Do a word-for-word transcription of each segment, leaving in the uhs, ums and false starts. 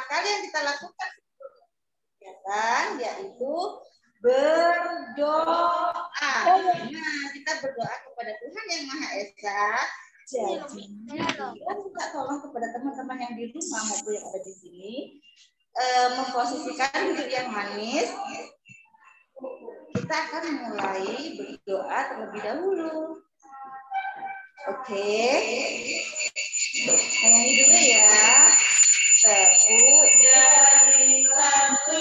kali yang kita lakukan, ya kan? Yaitu berdoa. Nah, kita berdoa kepada Tuhan yang Maha Esa. Jadi, kita minta tolong kepada teman-teman yang di rumah maupun yang ada di sini, eh, memposisikan duduk yang manis. Kita akan mulai berdoa terlebih dahulu. Oke, nyanyi dulu ya. Tepuk jari satu,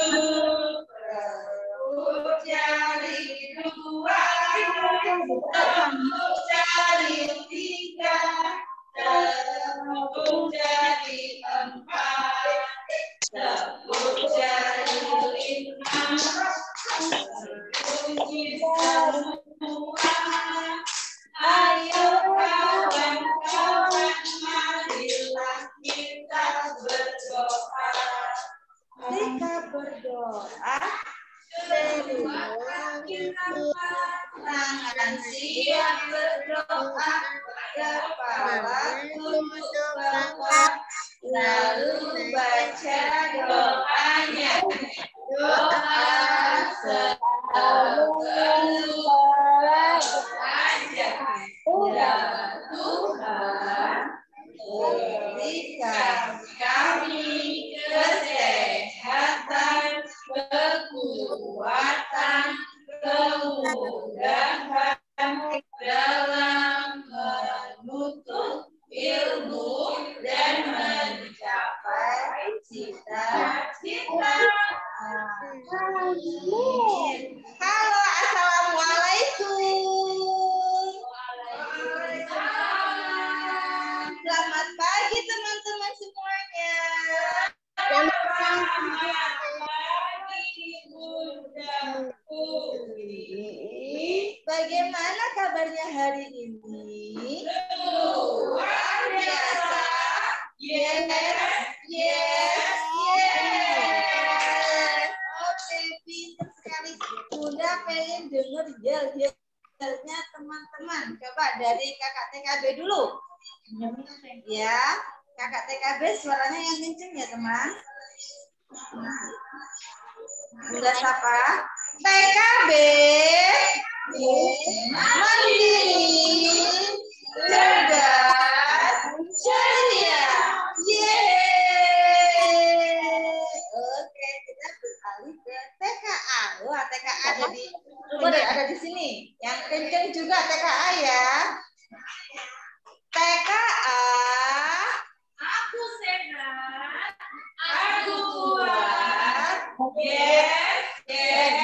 tepuk jari dua, tepuk jari tiga, tepuk jari empat, tepuk jari lima, puji semua. Ayo kawan-kawan, marilah kita berdoa. Ketika berdoa, berilah kita tangan siap berdoa, kepala tunduk bawah, lalu baca doanya. Doa selalu aja. Ya Tuhan, berikan kami kesehatan, kekuatan, kemudahan dalam menuntut ilmu dan mencapai cita-cita. Amin. Halo, assalamualaikum. Selamat pagi teman-teman semuanya. Selamat pagi Bunda Putri. Bagaimana kabarnya hari ini? Luar biasa. Yes, yes, yes. Oke, pintar sekali. Bunda pengen dengar yel-yelnya teman-teman. Coba dari kakak T K B dulu. Ya, kakak T K B suaranya yang kenceng ya teman. Bunda siapa? T K B mandiri, cerdas, ceria. Yeay. Oke, kita beralih ke T K A. Wah, T K A ada di ini, ada di sini. Yang kenceng juga T K A ya. T K A, aku sehat, aku kuat. Yes, yes,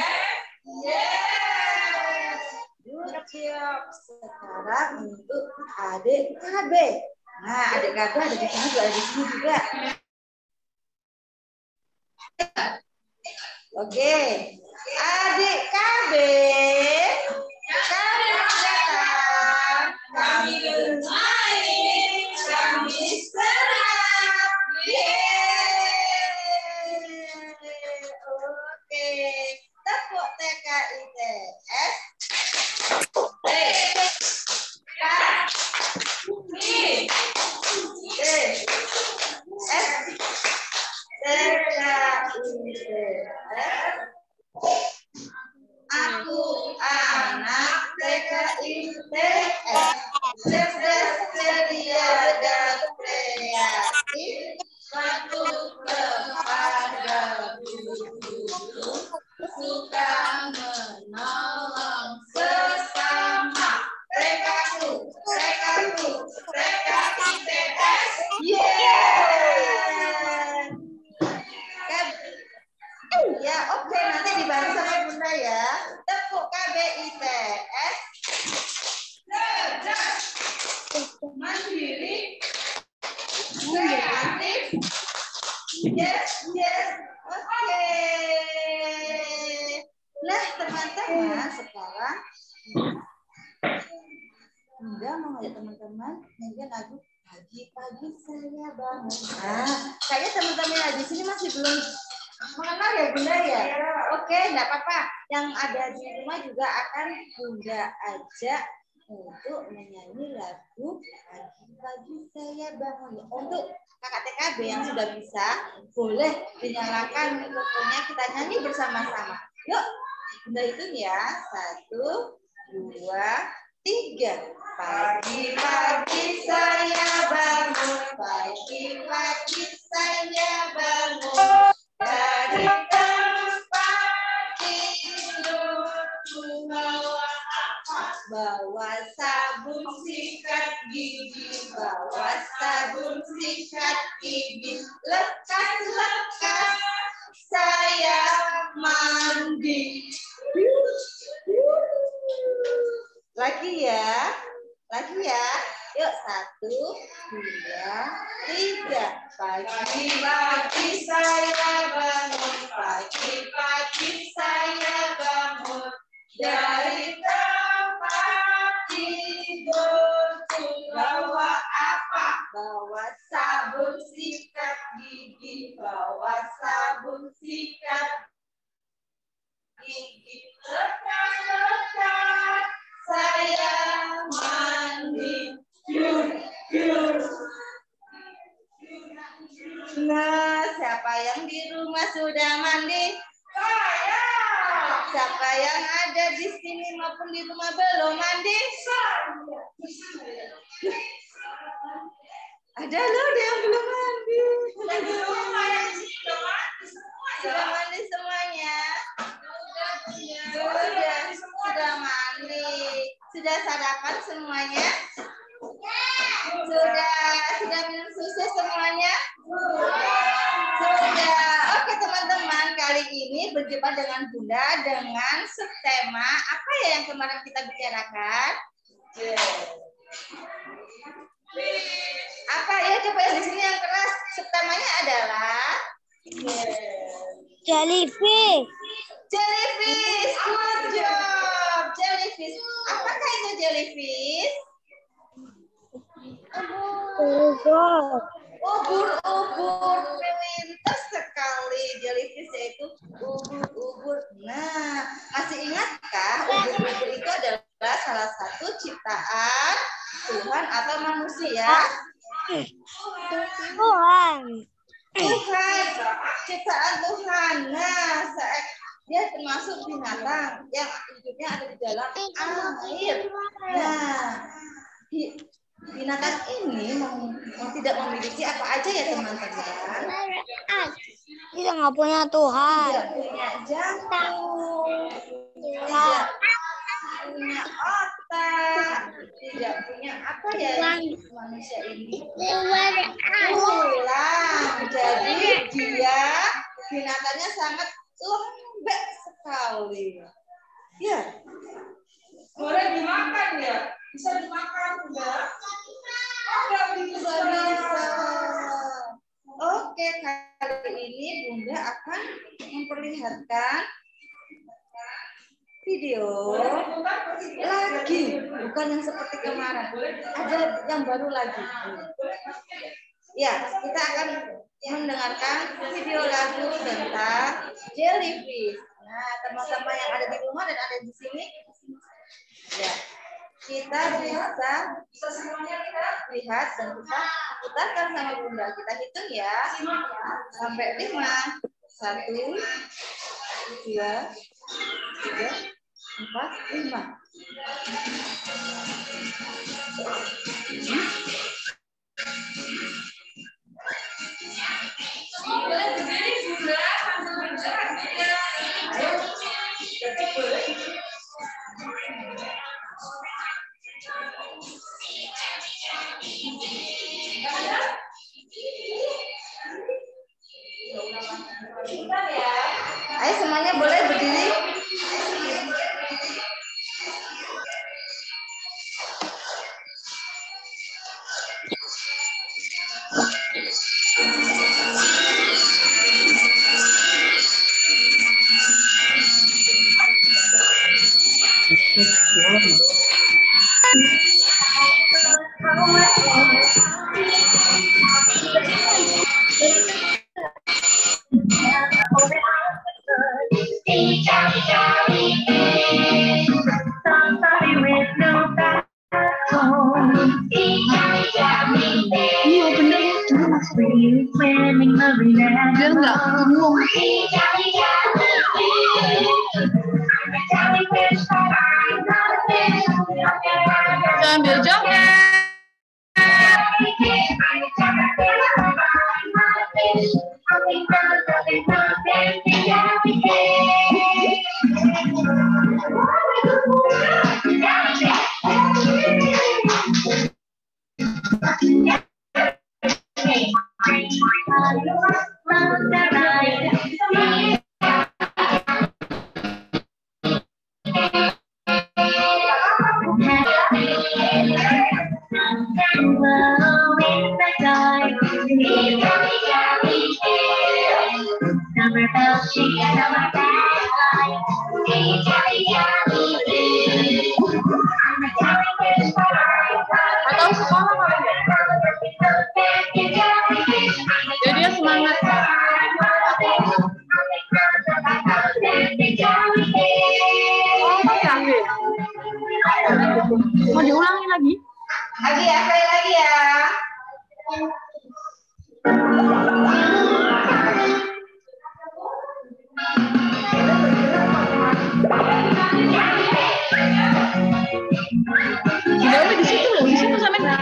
yes. Good job. Sekarang untuk adik K B. Nah, adik K B ada di sini juga, ada di sini juga. Oke, adik K B, kami datang, kami bermain, kami senang. Yeay. Oke, tepuk T K I T S. T K I T S. T K I T S. Aku anak T K I T S. Cerdas, ceria, dan kreatif. Patuh kepada guru, suka menolong sesama. Tekaku, tekaku, T K I T S. Yeay. Ya, oke, nanti dibantu sama Bunda ya. Tepuk K B I T S. Cerdas, mandiri, kreatif. Yes, yes. Oke. Nah, teman-teman, sekarang Bunda mau ngajak teman-teman nyanyi lagu Pagi-pagi saya bangun. Nah, kayaknya teman-teman yang di sini masih belum mengenal ya Bunda ya. Oke, enggak apa-apa. Yang ada di rumah juga akan Bunda ajak untuk menyanyi lagu Pagi-pagi saya bangun. Untuk kakak T K B yang sudah bisa, boleh dinyalakan mikrofonnya, kita nyanyi bersama-sama. Yuk, kita hitung ya. Satu, dua, tiga. Pagi-pagi saya bangun, pagi-pagi saya bangun. Dari tempat tidur, bawa apa? Bawa sabun sikat gigi, bawa sabun sikat gigi. Lekas-lekas saya mandi. Lagi ya, lagi ya. Yuk, satu, dua, tiga. Pagi-pagi saya bangun, pagi-pagi saya bangun. Dari tempat tidur, bawa apa? Bawa sabun sikat gigi, bawa sabun sikat gigi. Lekas-lekas saya mandi. Nah, siapa yang di rumah sudah mandi? Saya. Siapa yang ada di sini maupun di rumah belum mandi? Saya. Ada loh yang belum mandi. Sudah mandi semuanya. Sudah, sudah mandi. Sudah sarapan semuanya? Sudah, sudah minum susu semuanya? Sudah. Oke teman-teman, kali ini berjumpa dengan Bunda dengan subtema apa ya yang kemarin kita bicarakan? Apa ya, coba yang di sini yang keras. Subtemanya adalah jellyfish. Jellyfish, good job. Jellyfish. Apakah itu jellyfish? Ubur. Ubur-ubur, pintar sekali. Jellyfish yaitu ubur-ubur. Nah, masih ingatkah ubur-ubur itu adalah salah satu ciptaan Tuhan atau manusia? Tuhan. Tuhan, ciptaan Tuhan. Nah, dia termasuk binatang yang hidupnya ada di dalam air. Nah, binatang ini tidak memiliki apa aja ya teman-teman? Kita nggak punya Tuhan. Tidak punya jantung, tidak punya otak, tidak punya apa ya manusia ini? Tulang. Jadi dia binatangnya sangat lembek sekali. Ya. Boleh dimakan ya? Bisa dimakan enggak? Oh, enggak bisa bisa. Oke, kali ini Bunda akan memperlihatkan video lagi, bukan yang seperti kemarin. Ada yang baru lagi. Ya, kita akan mendengarkan video lagu tentang jellyfish. Nah, teman-teman yang ada di rumah dan ada di sini, ya, kita bisa bisa semuanya kita lihat dan kita putarkan sama Bunda. Kita hitung ya sampai lima. Satu, dua, tiga, empat, lima. Boleh berdiri Bunda, sambil bergerak ya. Ayo, jadi boleh. Bentar ya. Ayo semuanya boleh berdiri. biar nggak bingung. Sambil joget. Atau sekolah jadi dia semangat. Mau diulangi lagi? Lagi ya, sekali lagi ya. Dewi di situ loh, di situ sampai.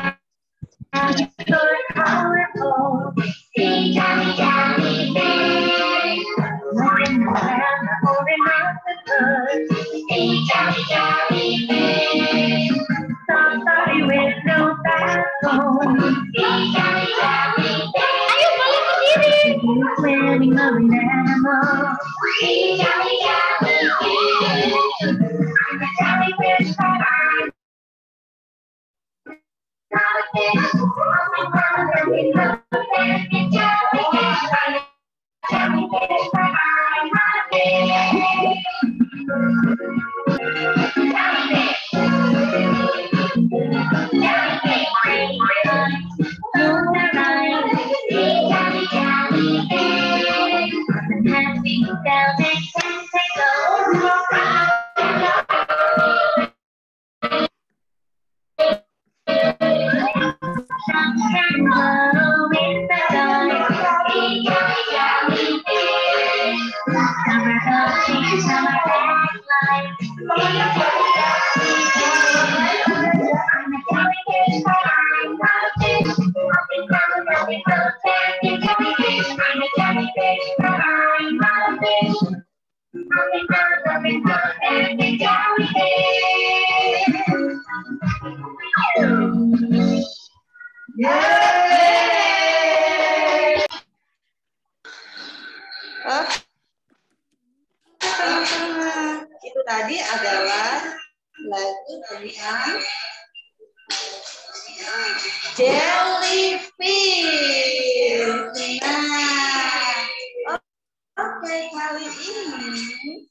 Itu tadi adalah lagu tentang jellyfish. Nah, oke, kali ini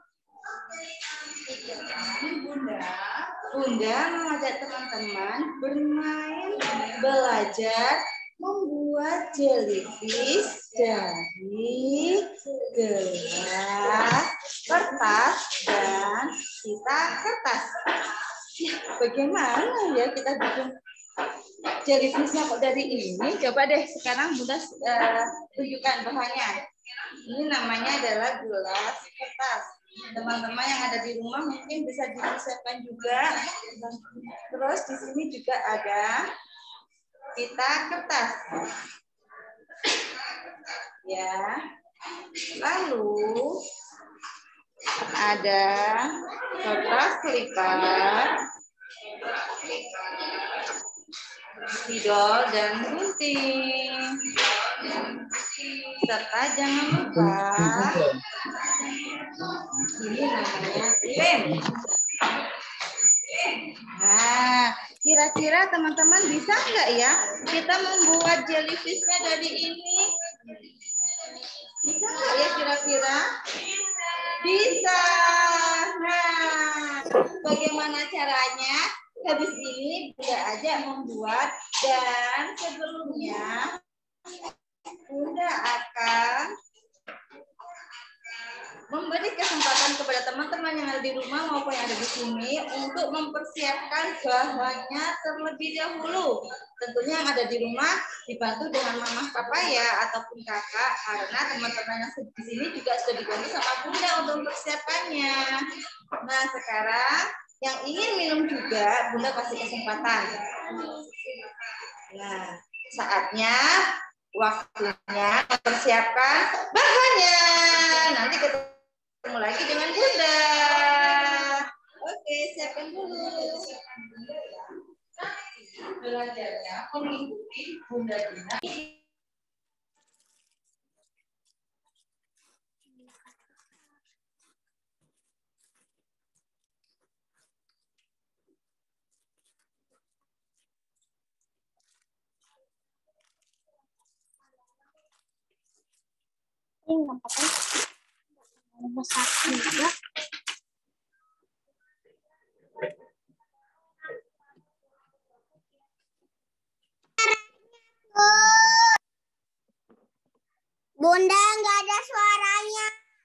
Bunda, Bunda mengajak teman-teman bermain, belajar membuat jellyfish dari gelas, kertas, dan pita kertas. Ya, bagaimana ya kita bikin jellyfishnya kok dari ini? Coba deh sekarang Bunda uh, tunjukkan bahannya. Ini namanya adalah gelas kertas. Teman-teman yang ada di rumah mungkin bisa disiapkan juga. Terus di sini juga ada pita kertas. Ya. Lalu ada kertas lipat, spidol dan gunting. Serta jangan lupa ini namanya lem. Nah, kira-kira teman-teman bisa nggak ya kita membuat jellyfishnya dari ini? Bisa nggak ya kira-kira? Bisa. Nah, bagaimana caranya? Habis ini Bunda ajak membuat, dan sebelumnya Bunda akan memberi kesempatan kepada kepada teman-teman yang ada di rumah maupun yang ada di sini untuk mempersiapkan bahannya terlebih dahulu. Tentunya yang ada di rumah dibantu dengan mama papa ya ataupun kakak, karena teman-teman yang di sini juga sudah dibantu sama bunda untuk mempersiapkannya. Nah sekarang yang ingin minum juga bunda kasih kesempatan. Nah saatnya, waktunya mempersiapkan bahannya. Nanti ketemu lagi dengan bunda. Oke, siapkan dulu. Belajarnya mengikuti bunda Dina. Ini nggak apa-apa. Besar juga. Bunda nggak ada suaranya.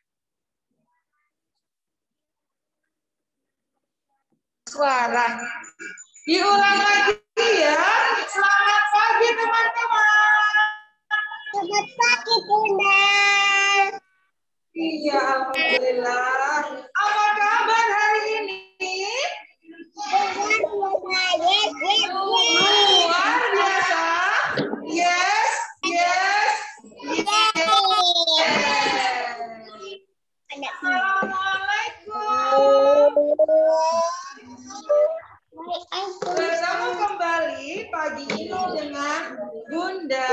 Suara. Diulang lagi ya. Selamat pagi teman-teman. Selamat pagi Bunda. Iya, alhamdulillah. Apa kabar hari ini? Luar biasa. Yes, yes, yes. Assalamualaikum. Bertemu kembali pagi ini dengan Bunda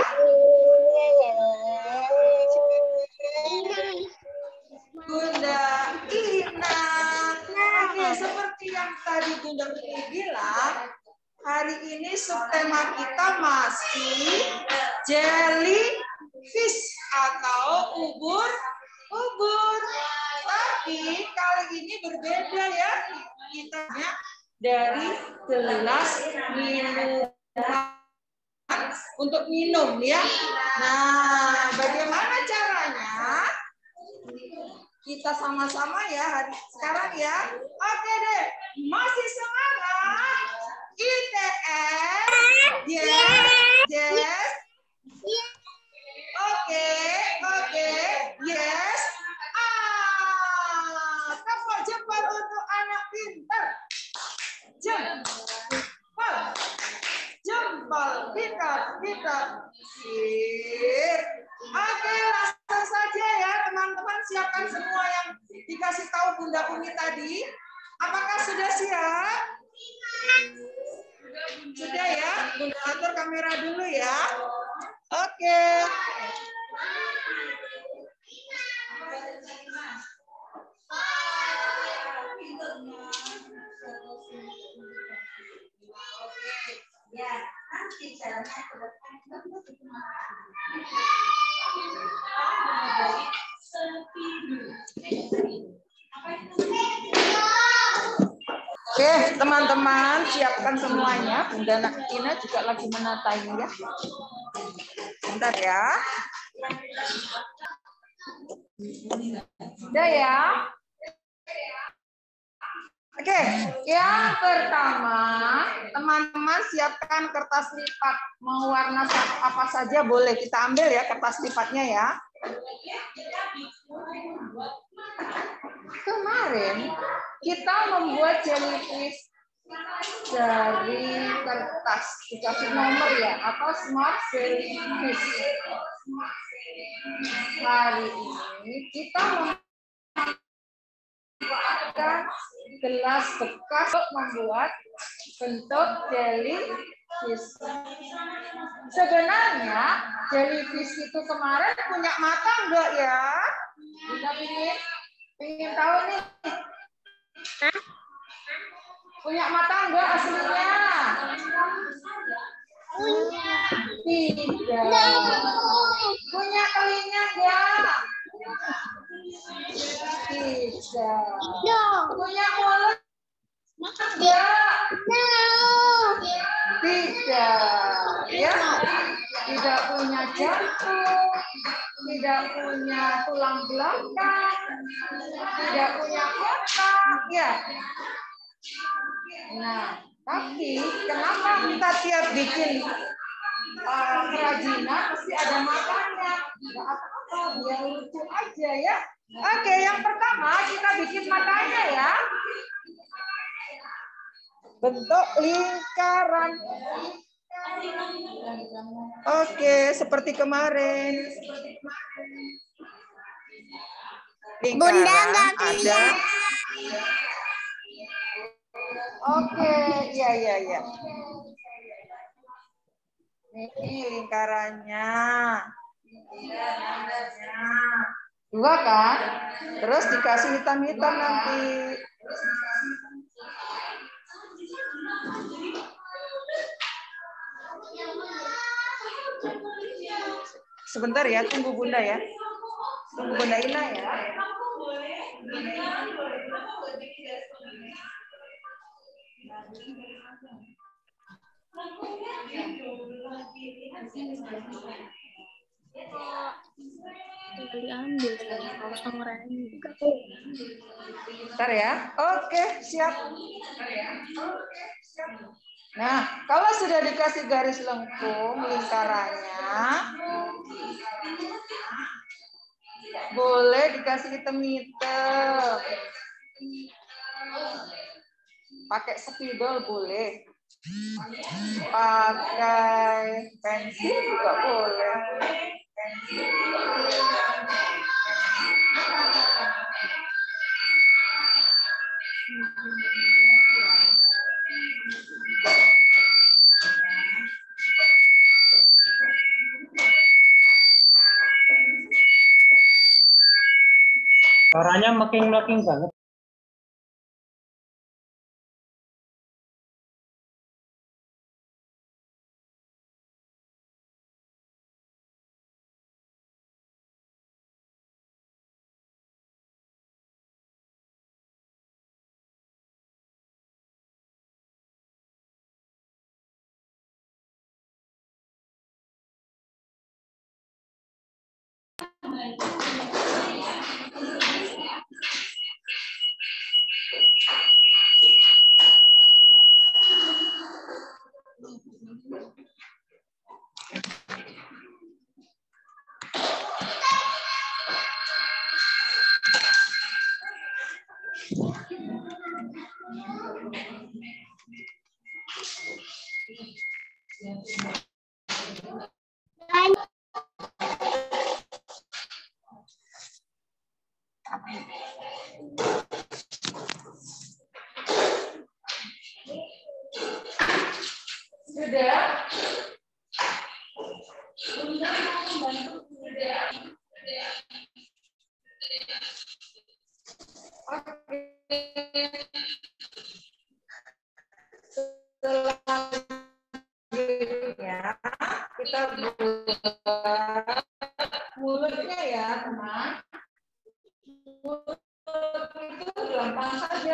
Bunda Ina. Oke, seperti yang tadi Bunda Ina bilang, hari ini subtema kita masih jellyfish atau ubur-ubur. Tapi kali ini berbeda ya, kitanya dari gelas minuman untuk minum ya. Nah, bagaimana caranya? Kita sama-sama ya hari sekarang ya. Oke deh, masih semangat. I T S, yes, yes. Oke, oke, yes. Ah, tepuk jempol untuk anak pintar. Jempol, jempol, pintar, pintar. Sip. Oke, langsung saja ya teman-teman, siapkan semua yang dikasih tahu Bunda Umi tadi. Apakah sudah siap? Sudah ya, Bunda atur kamera dulu ya. Oke. Ya, nanti caranya ke depan. Oke, teman-teman, siapkan semuanya. Bunda Ina juga lagi menata ini ya. Bentar ya. Udah ya. Oke, yang pertama, teman-teman siapkan kertas lipat. Mau warna apa saja boleh kita ambil ya kertas lipatnya ya. Kemarin kita membuat jellyfish dari kertas dikasih nomor ya, atau smart jellyfish. Hari ini kita menggunakan gelas bekas untuk membuat bentuk jellyfish. Sebenarnya jellyfish itu kemarin punya mata enggak ya? Kita ingin ingin tahu nih. Hah? Punya mata enggak aslinya? Punya. Tidak. Punya telinga enggak? Tidak. Punya mulut enggak? Tidak. Ya. Tidak punya jantung. tidak punya tulang belakang, tidak punya otak, ya. Nah, tapi kenapa kita tiap bikin uh, kerajinan mesti ada matanya? Nggak apa-apa, biar lucu aja ya. Oke, yang pertama kita bikin matanya ya. Bentuk lingkaran. Oke, seperti kemarin. Lingkaran Bunda nggak ada. kelihatan. Oke, iya iya iya. Ini lingkarannya. Dua kan? Terus dikasih hitam-hitam nanti. Sebentar ya, tunggu Bunda ya. Tunggu Bunda Ina ya. Tinggal diambil saya kalau songrennya. Bentar ya. Oke, siap. Nah, kalau sudah dikasih garis lengkung lingkarannya, boleh dikasih hitam-hitam. Pakai spidol boleh. Pakai pensil juga boleh. Suaranya makin-makin banget. Sudah? Selanjutnya kita buat mulutnya ya teman. Mulut itu gampang saja.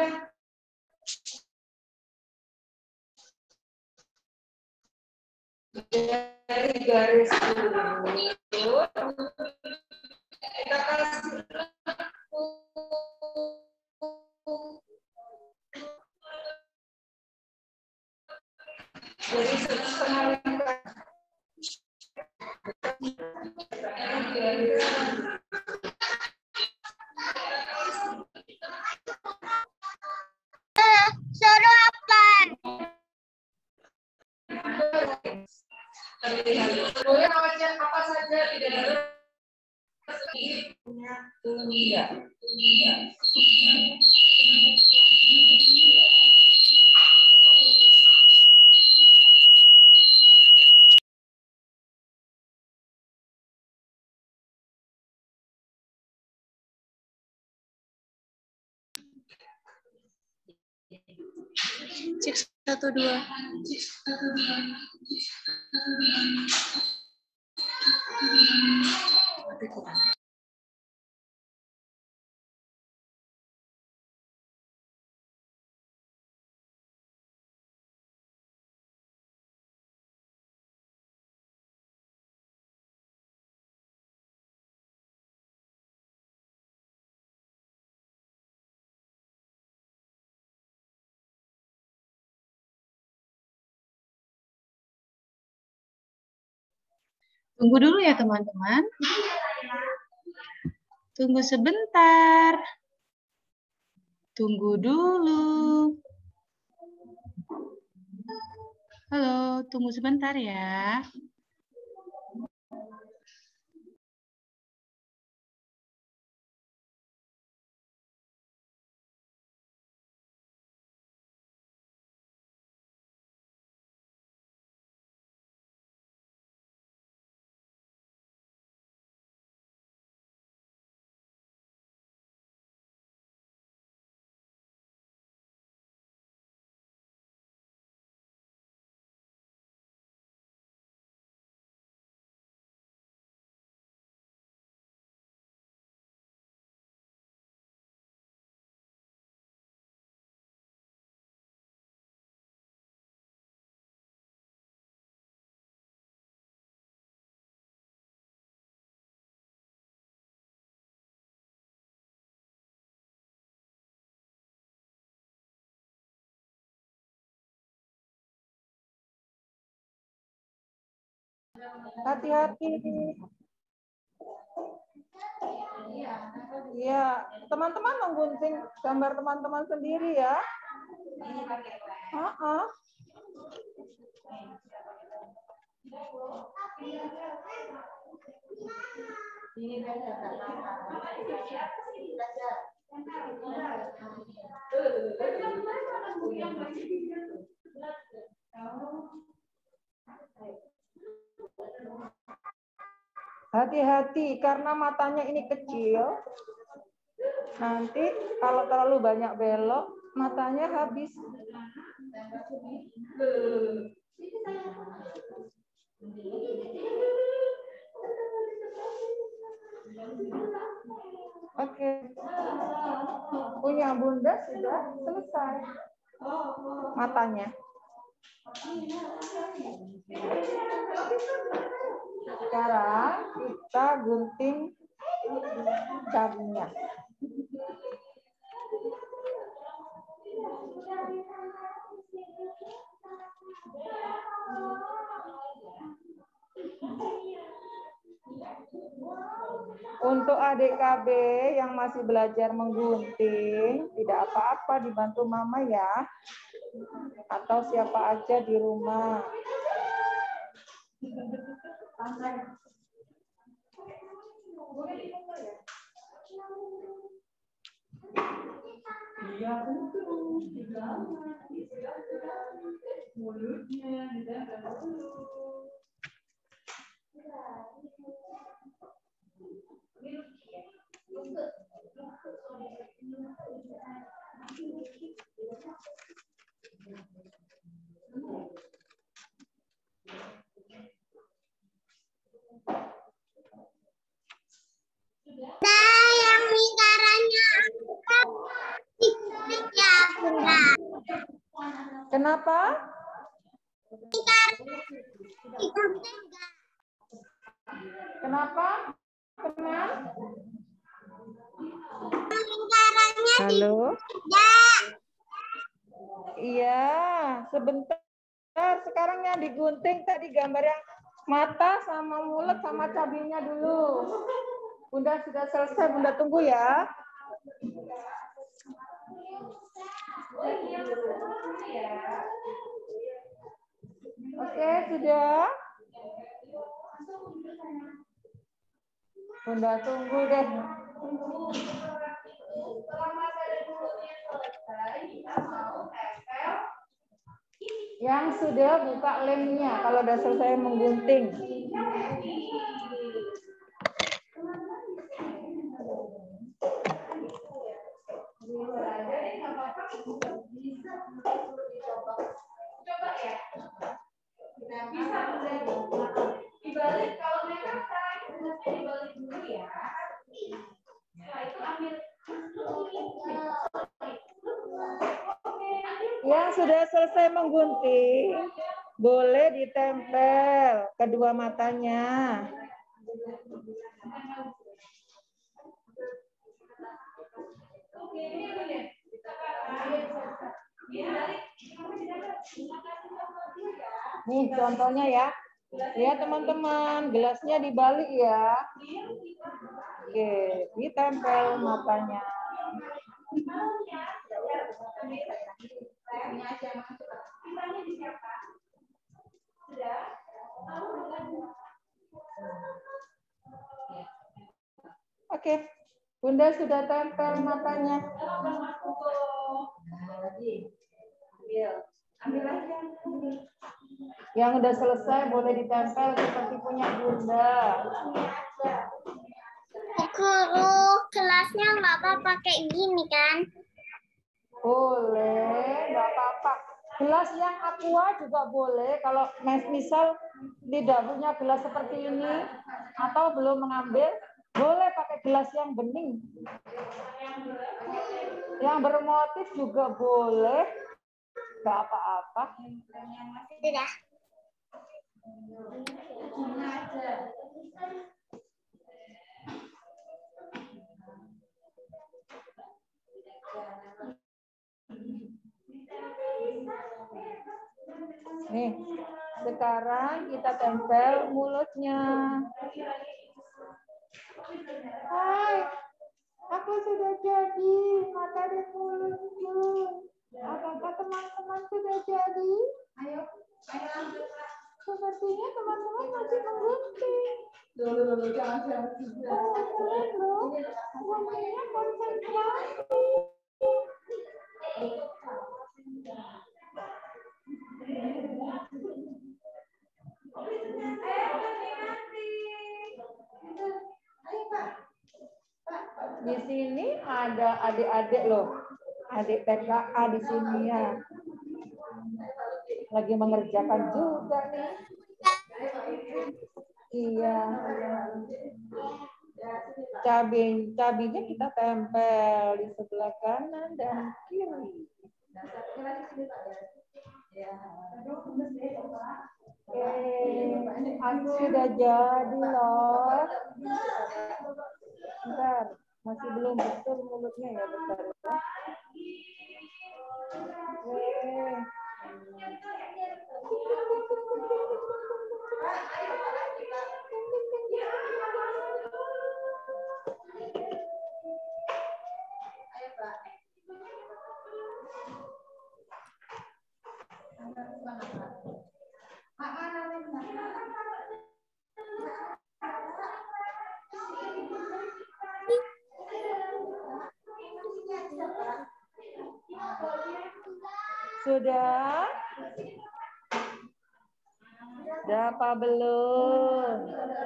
Dari garis mulut kita kasih jadi setengah lingkaran. Suruh apa? Boleh namanya apa saja, tidak ada punya tunda. Cek satu dua. Tunggu dulu ya teman-teman. Tunggu sebentar. Tunggu dulu. Halo, tunggu sebentar ya. Hati-hati. Ya, teman-teman menggunting gambar teman-teman sendiri ya. Uh-uh. Hati-hati karena matanya ini kecil. Nanti kalau terlalu banyak belok, matanya habis. Oke. Punya Bunda sudah selesai matanya. Sekarang kita gunting dagunya. Untuk adik K B yang masih belajar menggunting, tidak apa-apa, dibantu mama ya. Atau siapa aja di rumah. Iya, mulutnya dijaga dulu. Nah, yang lingkarannya ya, Bunda. Kenapa? Kenapa? Kenal? Lingkarannya Halo? tidak. Iya, sebentar. Sekarang yang digunting tadi gambar yang mata sama mulut sama cabenya dulu. Bunda sudah selesai, Bunda tunggu ya. Oke, sudah. Bunda tunggu deh. Yang sudah buka lemnya kalau udah selesai menggunting. Coba ya. Bisa dibalik kalau memang caranya dibalik dulu ya. Setelah itu ambil. Yang sudah selesai menggunting, boleh ditempel kedua matanya. Nih contohnya ya. Ya teman-teman, gelasnya dibalik ya. Oke, ditempel matanya. Oke, Bunda sudah tempel matanya. Yang udah selesai boleh ditempel seperti punya Bunda. Guru, kelasnya nggak apa-apa kayak gini kan? Boleh, nggak apa-apa. Gelas yang aqua juga boleh. Kalau misal tidak punya gelas seperti ini atau belum mengambil, boleh pakai gelas yang bening. Yang bermotif juga boleh. Nggak apa-apa. Sudah. Nih, sekarang kita tempel mulutnya. Hai, aku sudah jadi mata dan mulutku. Apakah teman-teman sudah jadi? Ayo, ayo. Sepertinya teman-teman masih menggunting. Loh, loh, loh, jangan, jangan. Oh, keren loh. Guntingnya konsentrasi. Di sini ada adik-adik loh, adik T K A di sini ya, lagi mengerjakan juga nih. Iya. Cabai, cabainya kita tempel di sebelah kanan dan kiri. Oke, aku sudah jadi loh. Bentar, masih belum betul mulutnya ya, bentar. Oke. Sudah? Sudah apa belum?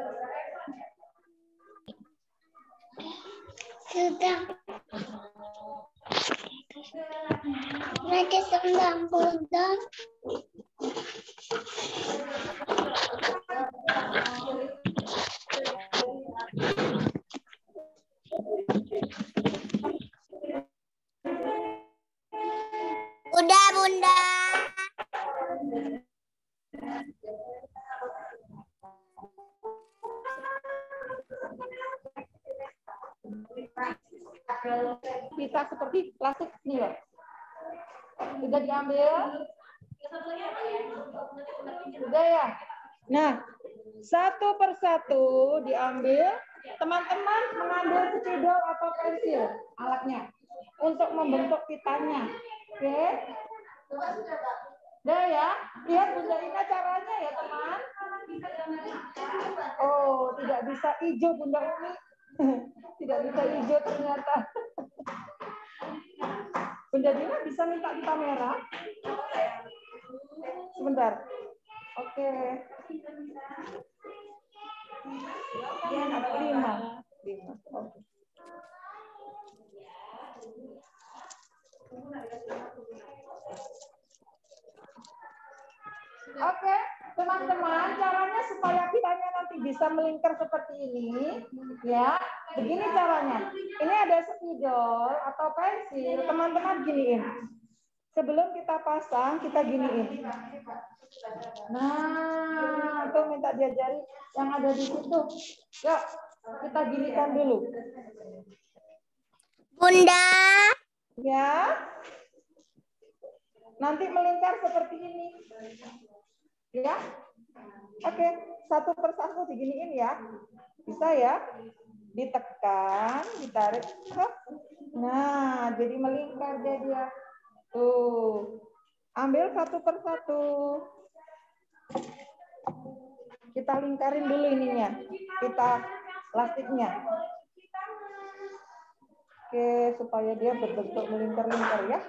Sudah. Lagi sembilan puluh. Udah, Bunda. Kita seperti plastik nih loh. Sudah diambil? Sudah ya? Nah, satu persatu diambil. Teman-teman mengambil spidol atau pensil alatnya untuk membentuk pitanya. Oke? Udah ya? Lihat Bunda Ina caranya ya teman. Oh, tidak bisa hijau Bunda Umi. Tidak bisa hijau ternyata. Bunda Dina bisa minta kita merah? Sebentar. Oke. Lima. Lima. Oke. Oke, teman-teman, caranya supaya pitanya nanti bisa melingkar seperti ini, ya. Begini caranya. Ini ada spidol atau pensil, teman-teman giniin. Sebelum kita pasang, kita giniin. Nah, tuh minta diajari yang ada di situ. Yuk, kita ginikan dulu. Bunda. Ya. Nanti melingkar seperti ini. Ya. Oke, satu persatu diginiin ya. Bisa ya? Ditekan, ditarik. Nah, jadi melingkar dia dia. Tuh. Ambil satu persatu. Kita lingkarin dulu ininya. Kita lastiknya. Oke, supaya dia berbentuk melingkar-lingkar ya.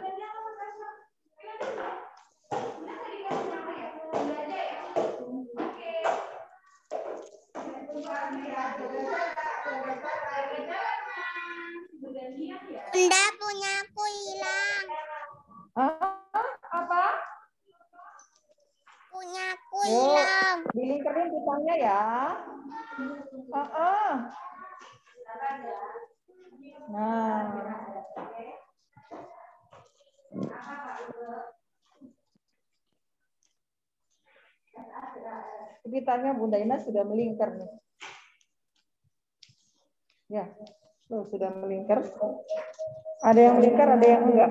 Bunda punya aku hilang. Hah? Apa? Punya aku Yuk, hilang. dilingkarin pitanya ya. Uh -uh. Nah. Pitanya Bunda Ina sudah melingkar nih. Ya, tuh sudah melingkar. Ada yang melingkar, ada yang enggak.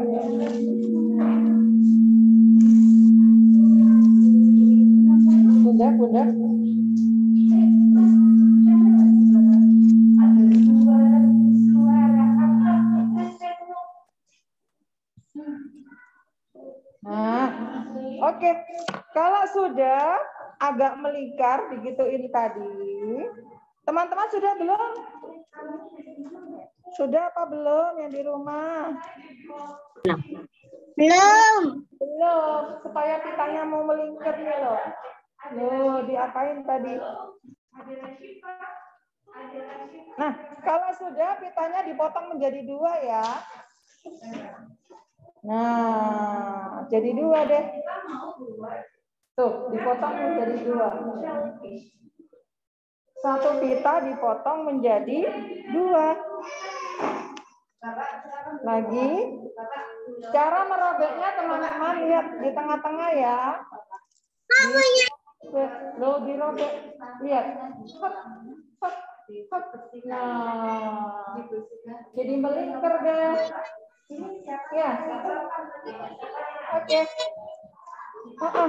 Bunda, Bunda. Nah, oke. Okay. Kalau sudah agak melingkar, digituin tadi. Teman-teman sudah belum? Sudah apa belum yang di rumah? Belum. Belum. Supaya pitanya mau melingkar nih loh. Loh, diapain tadi? Nah, kalau sudah pitanya dipotong menjadi dua ya. Nah, jadi dua deh. Tuh, dipotong menjadi dua. Satu pita dipotong menjadi dua. Lagi. Cara merobeknya teman-teman lihat di tengah-tengah ya. Di, lo dirobek. Lihat. Nah, jadi melingkar deh. Ya. Oke. Uh -uh.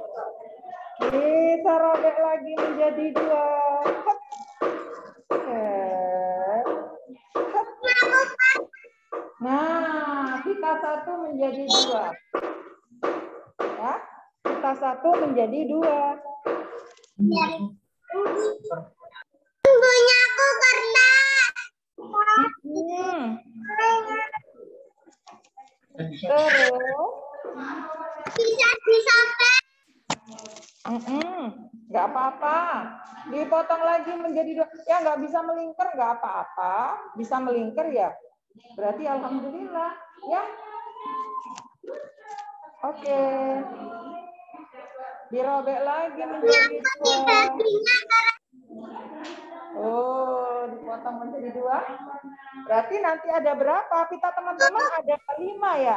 Kita robek lagi menjadi dua. Oke. Nah, kita satu menjadi dua. Ya, kita satu menjadi dua. Punya aku kertas. Hmm. Terus Bisa disobek. Mm-mm. Nggak apa-apa. Dipotong lagi menjadi dua. Ya nggak bisa melingkar, nggak apa-apa. Bisa melingkar ya. Berarti alhamdulillah. Ya. Oke. Dirobek lagi menjadi dua. Oh, dipotong menjadi dua. Berarti nanti ada berapa? Pita teman-teman ada lima ya?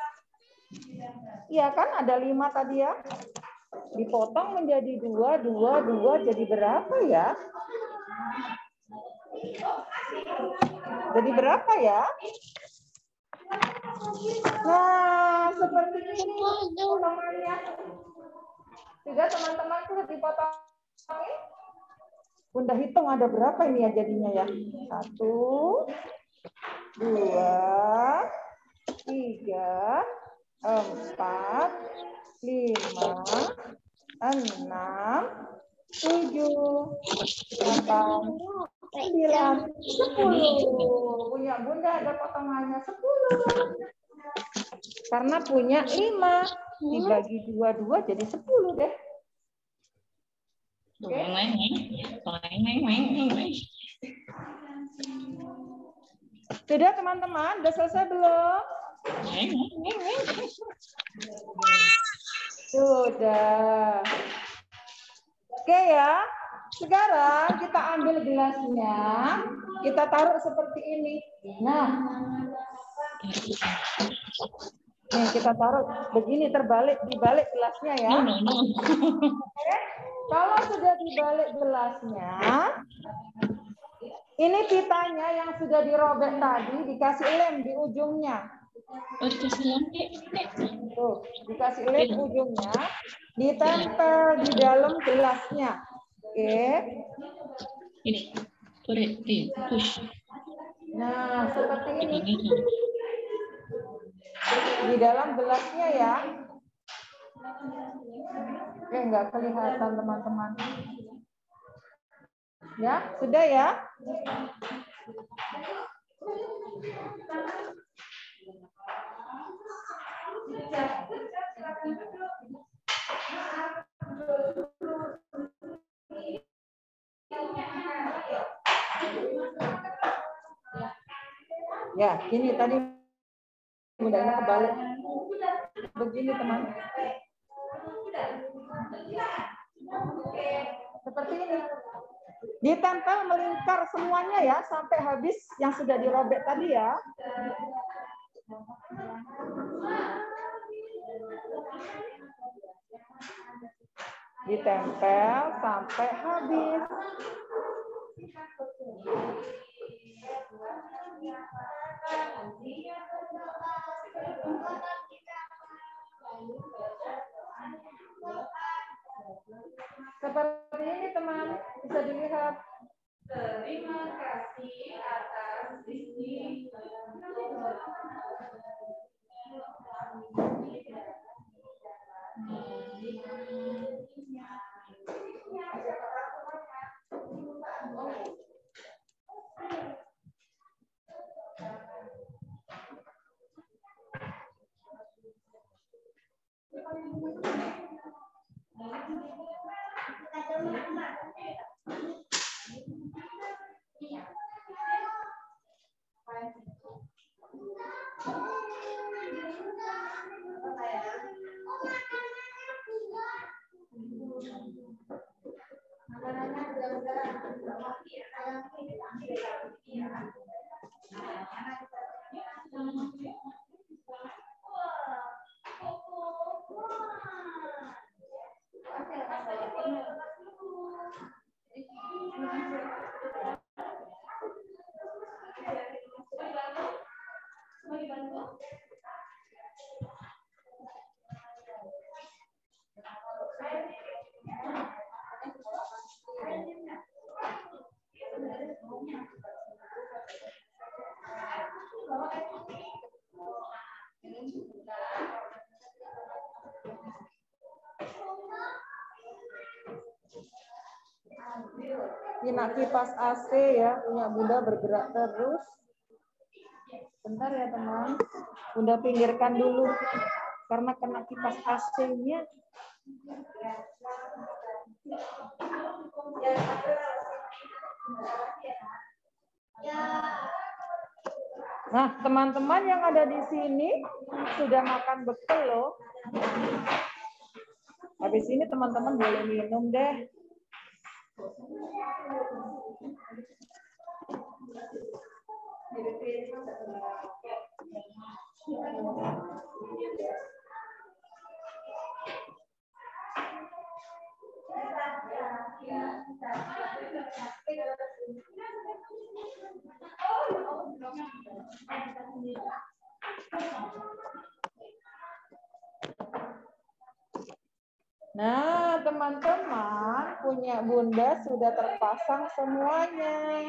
Iya kan ada lima tadi ya? Dipotong menjadi dua, dua, dua, jadi berapa ya? Jadi berapa ya? Nah, seperti ini potongannya. Sudah teman-teman sudah dipotong? Bunda hitung ada berapa ini ya jadinya ya? Satu, dua, tiga, empat, lima, enam, tujuh, delapan, sembilan, sepuluh. Punya Bunda ada potongannya sepuluh. Karena punya lima. Dibagi dua-dua jadi sepuluh deh. Oke. Sudah teman-teman? Sudah selesai belum? Sudah. Oke ya. Sekarang kita ambil gelasnya. Kita taruh seperti ini. Nah. Nih kita taruh begini terbalik, dibalik gelasnya ya. Oke. Kalau sudah dibalik gelasnya, ini pitanya yang sudah dirobek tadi dikasih lem di ujungnya. Oh, dikasih lem, Dek. Tuh, dikasih lem ujungnya, ditempel di dalam gelasnya. Oke. Ini. Korek, di push. Nah, seperti ini. Ini. Di dalam gelasnya ya. Oke, nggak kelihatan teman-teman. Ya, sudah ya. Ya, gini tadi mudahnya kebalik. Begini teman. Seperti ini. Ditempel melingkar semuanya ya sampai habis yang sudah dirobek tadi ya. Ditempel sampai habis. Seperti ini teman, bisa dilihat. Terima kasih atas diskusi. Ini kipas A C ya, punya Bunda bergerak terus. Bentar ya teman, Bunda pinggirkan dulu karena kena kipas A C-nya. Nah, teman-teman yang ada di sini sudah makan bekal loh. Habis ini teman-teman boleh minum deh. Nah, teman-teman punya Bunda sudah terpasang semuanya.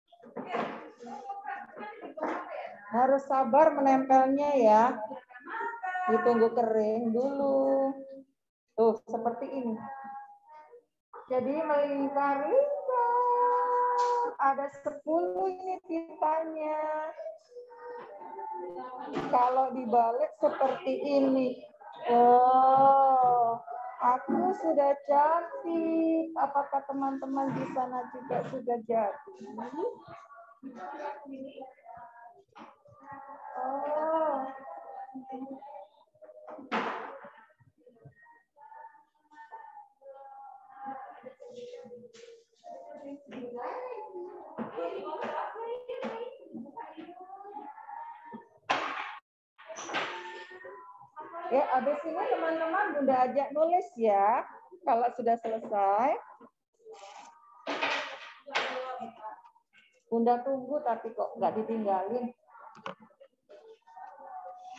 Harus sabar menempelnya ya. Ditunggu kering dulu. Tuh, seperti ini. Jadi melingkar-lingkar. Ada sepuluh ini titanya. Kalau dibalik seperti ini. Oh, aku sudah cantik. Apakah teman-teman di sana juga sudah jadi? Oh. Ya, habis ini teman-teman Bunda ajak nulis ya. Kalau sudah selesai. Bunda tunggu tapi kok nggak ditinggalin.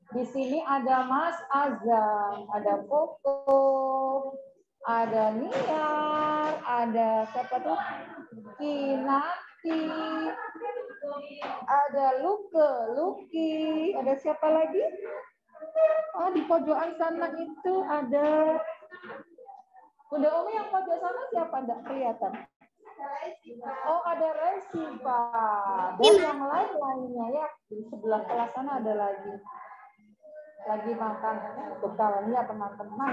Di sini ada Mas Azam, ada Koko, ada Niar, ada siapa tuh? Kinati, ada Luke, Luki, ada siapa lagi? Oh, di pojokan sana itu ada Bunda Umi yang pojok sana siapa? Enggak kelihatan. Oh, ada Resipa. Dan yang lain-lainnya ya. Di sebelah kelas sana ada lagi. Lagi makan bekalnya teman-teman.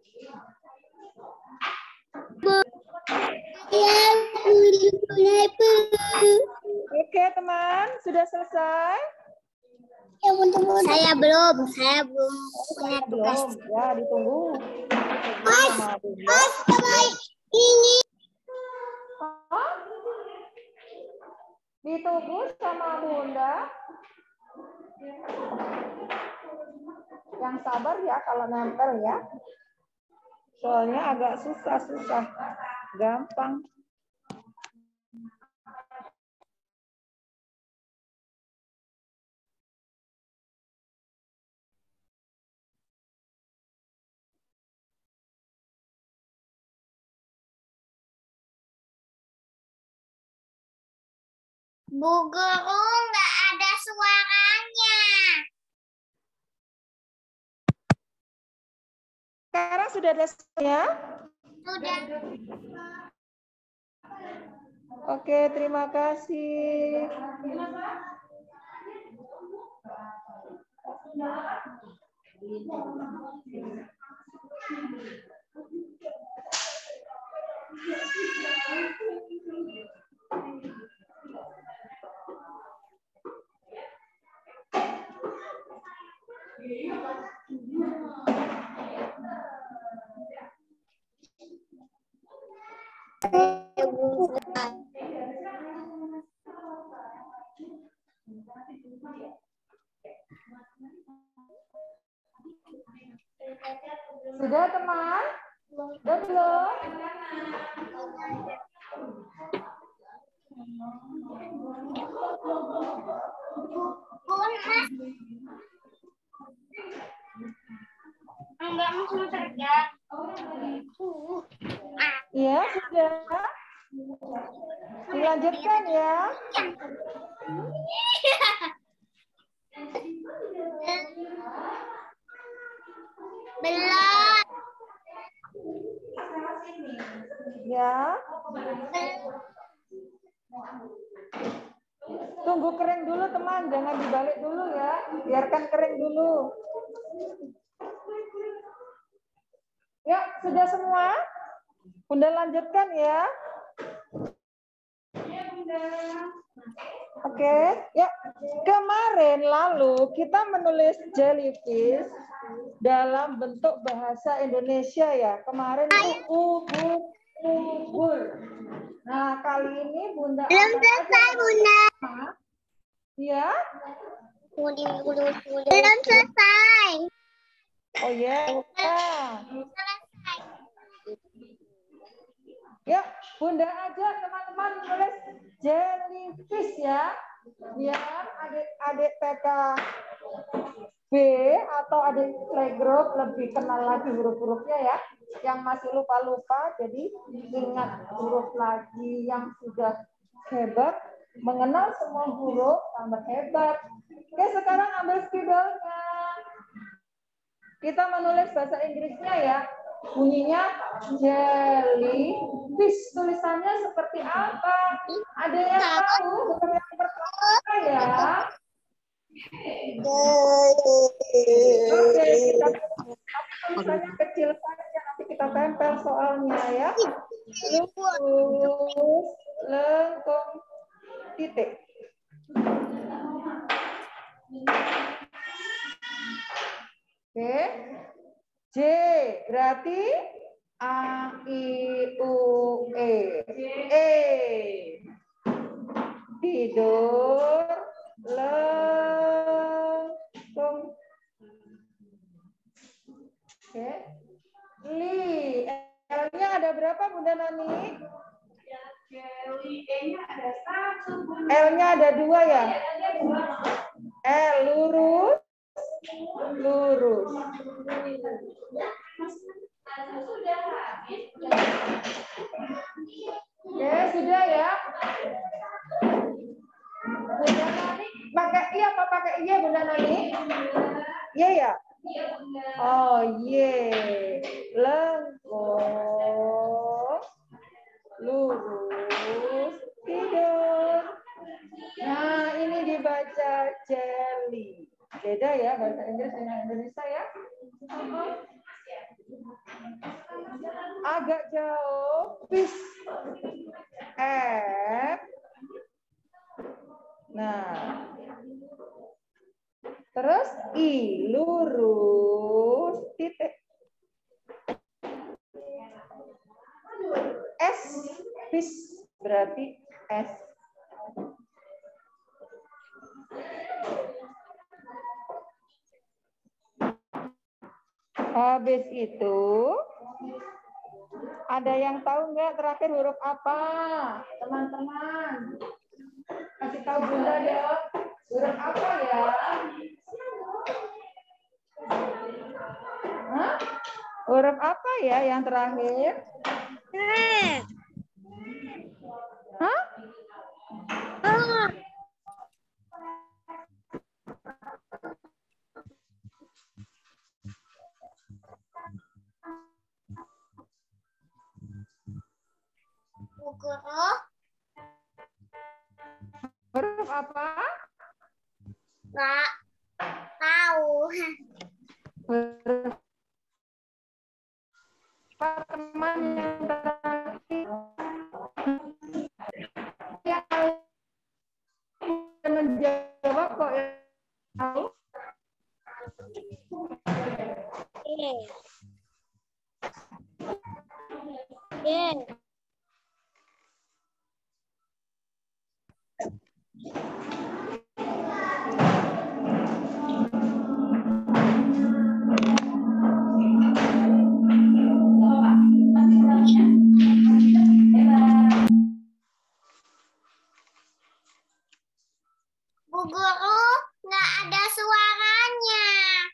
Oke, teman. Sudah selesai? Saya belum, saya belum punya tugas. Belum. Ya, ditunggu. Mas, mas, kemarin ini. Hah? Ditunggu sama Bunda. Yang sabar ya kalau nempel ya. Soalnya agak susah-susah. Gampang. Bu Guru nggak ada suaranya. Sekarang sudah ada ya? Sudah. Oke, terima kasih. Sudah teman? Sudah belum? Enggak langsung kerja. Iya, sudah. Dilanjutkan ya. Belum. Ya. Tunggu kering dulu teman, jangan dibalik dulu ya. Biarkan kering dulu. Ya, sudah semua? Bunda lanjutkan ya. Oke, ya. Kemarin lalu kita menulis jellyfish dalam bentuk bahasa Indonesia ya. Kemarin itu ubur ubur. Nah, kali ini Bunda Belum selesai, Bunda. Ya. Belum selesai. Oh ya. Selesai. Ya, Bunda aja teman-teman tulis jellyfish ya. Biar adik-adik T K B atau adik playgroup lebih kenal lagi huruf-hurufnya ya. Yang masih lupa-lupa, jadi ingat huruf lagi. Yang sudah hebat, mengenal semua huruf, tambah hebat. Oke, sekarang ambil spidolnya. Kita menulis bahasa Inggrisnya ya. Bunyinya jellyfish. Tulisannya seperti apa? Ada yang tahu? Bukan yang pertama ya. Oke, kita tulisannya kecil saja. Nanti kita tempel soalnya ya. Lurus, lengkung, titik. Oke. J berarti A, I, U, E. E. Tidur, lengkung. Oke. Li. L-nya ada berapa Bunda Nani? L-nya ada dua ya? L lurus, lurus. Oke, sudah ya. Bunda Nani, pakai iya apa pakai iya Bunda Nani? Iya ya. Oh iya, lengkung, lurus, tidur. Nah ini dibaca jelly. Beda ya bahasa Inggris dengan Indonesia ya. Agak jauh, fish, F. Nah, terus I, lurus, titik. S, fish, berarti S. Habis itu, ada yang tahu nggak terakhir huruf apa? Teman-teman, kasih tahu Bunda ya. Huruf apa ya? Hah? Huruf apa ya yang terakhir? Hah? Bu Guru, Huruf apa? nggak tahu. Huruf apa teman yang terakhir? Yang menjawab kok ya? Tahu? Eh. Eh. Bu Guru, nggak ada suaranya.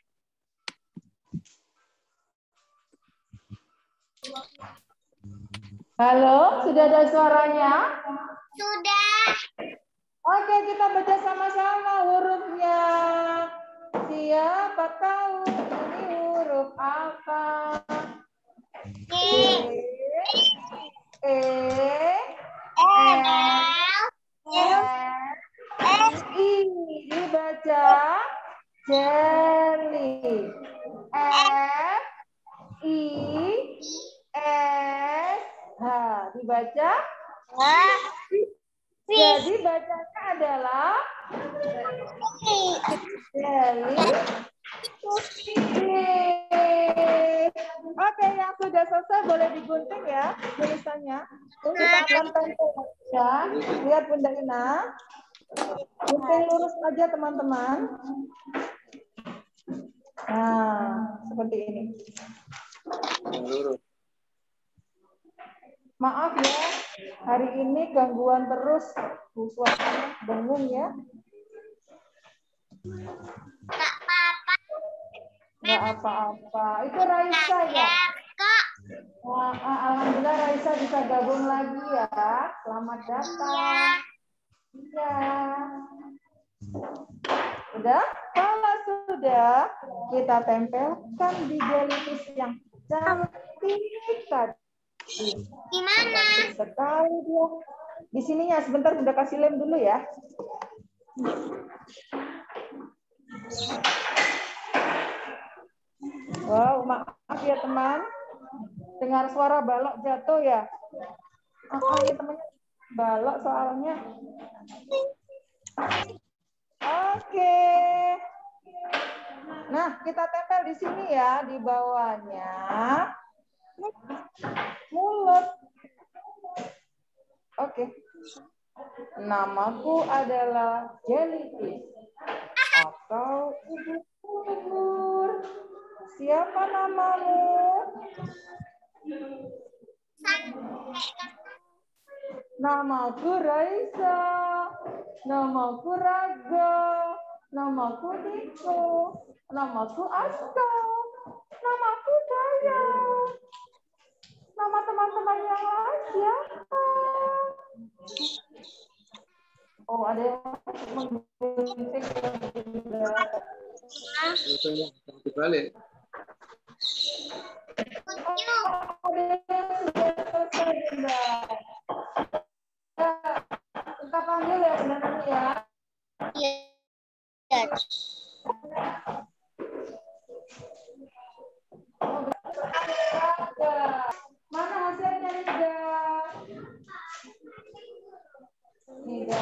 Halo, sudah ada suaranya? Sudah. Oke, kita baca sama-sama hurufnya. Siapa tahu ini huruf apa? E. E, L. F, I, dibaca jelly. F, I, S, H, dibaca. Jadi bacanya adalah jelly. Oke, yang sudah selesai boleh digunting ya tulisannya. Kita akan tempel ya. Lihat Bunda Ina. Gunting lurus aja teman-teman. Nah, seperti ini. Maaf ya, hari ini gangguan terus. Suasana bingung ya. Nggak apa-apa. Nggak apa-apa. Itu Raisa ya? Kak. Wah, alhamdulillah Raisa bisa gabung lagi ya. Selamat datang. Iya. Udah? Kalau sudah, kita tempelkan di jellyfish yang cantik tadi. Di mana? Sekali dia. Di sininya sebentar udah kasih lem dulu ya. Wow, maaf ya teman. Dengar suara balok jatuh ya. Ah, ini temannya balok soalnya. Oke. Nah, kita tempel di sini ya, di bawahnya. Mulut. Oke. Namaku adalah jellyfish atau ibu kubur. Siapa namamu? Namaku Raisa. Namaku Raga. Namaku Diko. Namaku Aska. Namaku Daya. Nama teman-teman yang lain siapa? Oh, ada yang menggunting. Balik. Oh, ada yang sudah selesai, Bunda. Kita panggil ya, Bunda nanti ya. Iya. Mana hasilnya, Nida? Nida.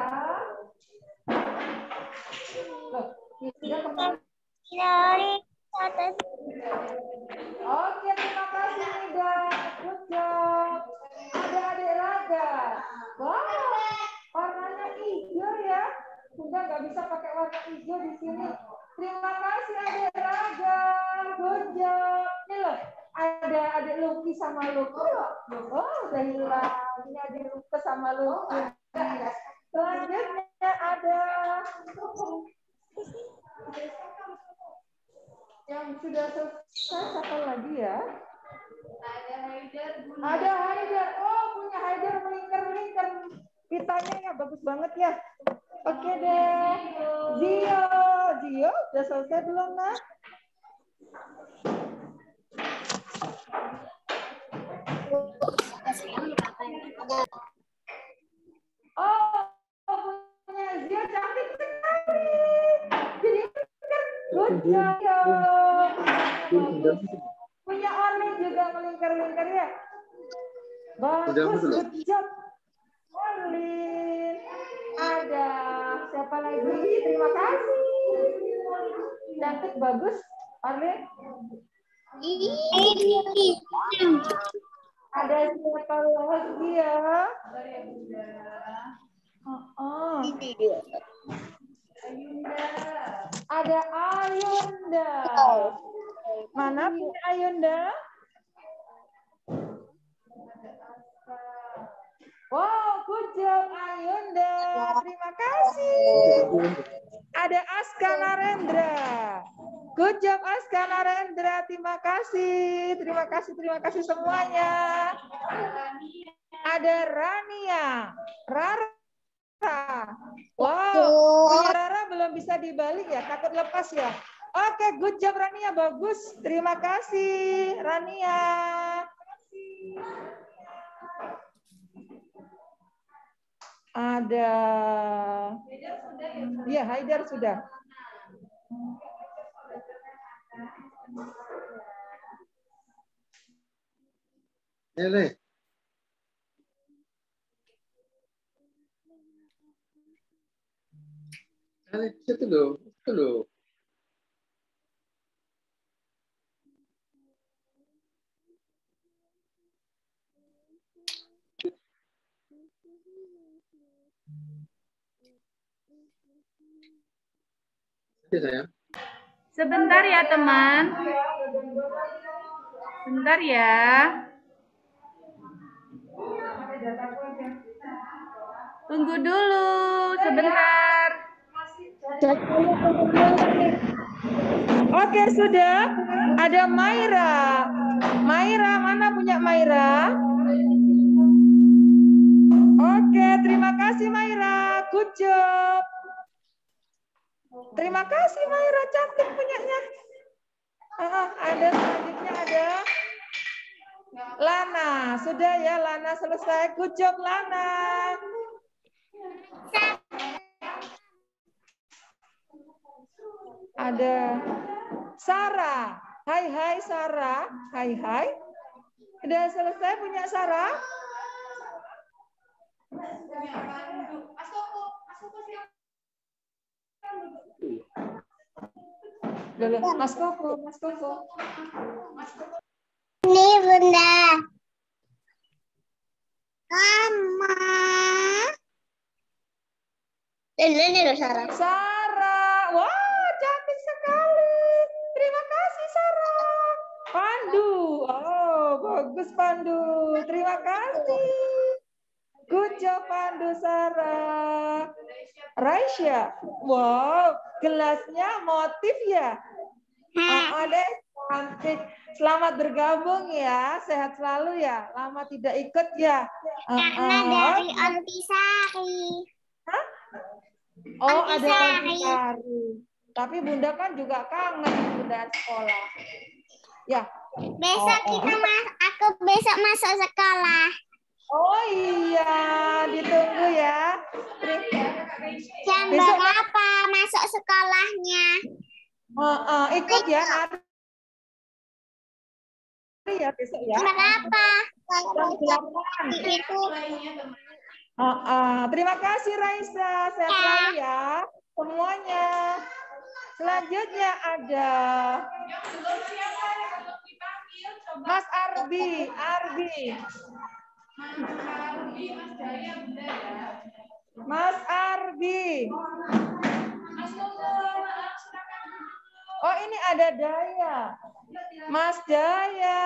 Loh, Nida kemana? Dari atas. Oke, terima kasih Nida. Good job. Ada adik Raga. Wow, warnanya hijau ya. Sudah nggak bisa pakai warna hijau di sini. Terima kasih adik Raga. Good job. Ini loh, ada adik Lucky sama Lucky. Oh, udah hilang. Ini adik Lucky sama Lucky. Selanjutnya ada yang sudah selesai satu lagi ya. Ada Haider. Ada Haider. Oh, punya Haider melingkar-melingkar. Pitanya ya bagus banget ya. Oke deh. Zio, Zio udah selesai belum, Nak? Oh, punya Zio cantik sekali. Jadi good job. Punya Orlin juga melingkar-lingkar ya. Bagus, good job. Orlin. Ada siapa lagi? Terima kasih. Cantik, bagus. Orlin. Ada siapa lagi ya? Oh, oh. Ada Ayunda. Mana punya Ayunda? Wow, good job Ayunda. Terima kasih. Ada Aska Narendra. Good job Aska Narendra. Terima kasih. Terima kasih, terima kasih semuanya. Ada Rania. Rara. Wow, punya Rara belum bisa dibalik ya, takut lepas ya. Oke, good job Rania, bagus. Terima kasih Rania. Ada, ya Haidar sudah. Ele. Ele, situ loh, situ loh. Sayang. Sebentar ya teman. Sebentar ya. Tunggu dulu sebentar. Oke, sudah. Ada Maira. Maira, mana punya Maira? Oke, terima kasih Maira. Good job. Terima kasih Maira, cantik punyanya. Ah, ada selanjutnya ada Lana. Sudah ya, Lana selesai. Good job Lana. Ada Sarah. Hai hai Sarah. Hai hai. Sudah selesai punya Sarah? Mas Koko, Mas Koko. Ini Bunda. Mama. Ini loh Sarah. Sarah. Wah, cantik sekali. Terima kasih Sarah. Pandu. Oh, bagus Pandu. Terima kasih. Good job Pandu Sarah. Raisya. Wow, gelasnya motif ya. Oh, deh, cantik. Selamat bergabung ya. Sehat selalu ya. Lama tidak ikut ya. Karena dari Ontisari. Hah? Oh, ada Ontisari. Ontisari. Tapi Bunda kan juga kangen Bunda sekolah. Ya. Besok Oh, oh. kita mas, aku besok masuk sekolah. Oh iya, ditunggu ya. Jam Besok berapa masuk sekolahnya? uh, uh, ikut ya nanti ya besok ya. Jam berapa? Jam delapan. Itu. Uh, uh, terima kasih Raisa, sehat selalu ya semuanya. Selanjutnya ada Mas Arbi, Arbi. Mas Arbi. Oh, ini ada Daya. Mas Daya.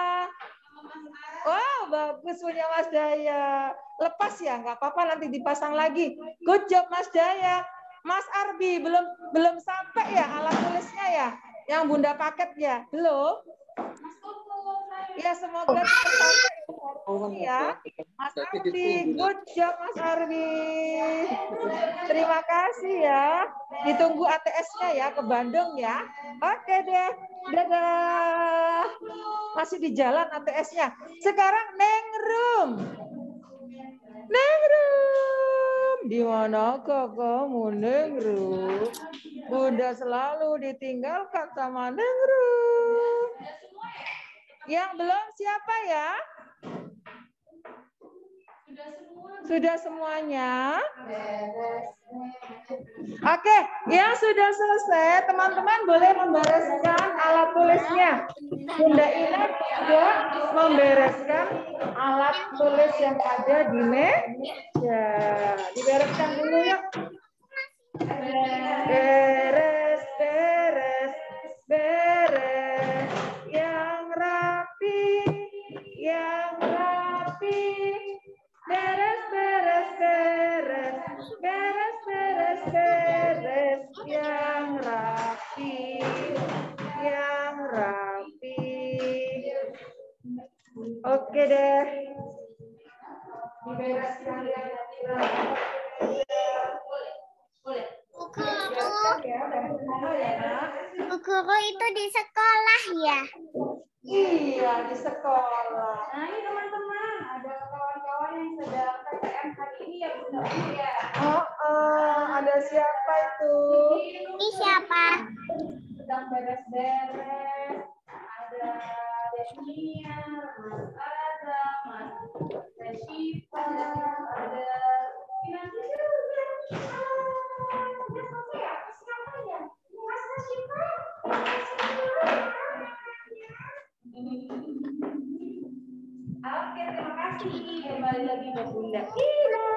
Wow, bagus punya Mas Daya. Lepas ya, nggak apa-apa nanti dipasang lagi. Good job Mas Daya. Mas Arbi belum belum sampai ya alat tulisnya ya, yang Bunda paket ya, belum? Ya semoga sampai ya, Mas Arbi. Good job Mas Arbi. Terima kasih ya. Ditunggu A T S-nya ya ke Bandung ya. Oke deh, dadah. Masih di jalan A T S-nya. Sekarang Nengrum. Nengrum, di manakah kamu Nengrum? Bunda selalu ditinggalkan sama Nengrum. Yang belum siapa ya? Sudah semuanya? Oke, yang sudah selesai, teman-teman boleh membereskan alat tulisnya. Bunda Ina juga membereskan alat tulis yang ada di meja. Dibereskan dulu yuk. Beres, beres, beres. Yang rapi, yang rapi. Beres, beres, beres. Beres, beres, beres. Yang rapi, yang rapi. Oke deh. Dibereskan yang Bu Guru, Bu Guru itu di sekolah ya? Iya, di sekolah. Nah, ini teman-teman, ada kawan-kawan yang sedang P T M hari ini ya, Bunda ya. Oh, uh, ada siapa itu? Ini siapa? Sedang beres-beres. Ada Desnia, Mas Ada, Mas Syifa, ada Kinanti juga. Siapa ya? Siapa ya? Mas Syifa. Oke, terima kasih. Kembali lagi ke Bunda Ina.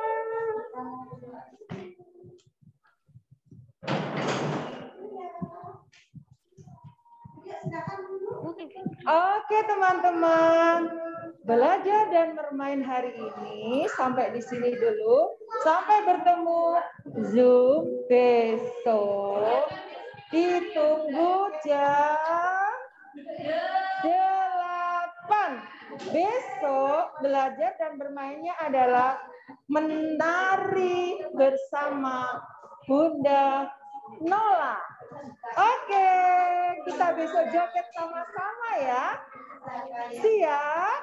Oke, teman-teman. Belajar dan bermain hari ini sampai di sini dulu. Sampai bertemu Zoom besok. Ditunggu jam delapan. Besok belajar dan bermainnya adalah menari bersama Bunda Nola. Oke, kita besok joget sama-sama ya. Siap?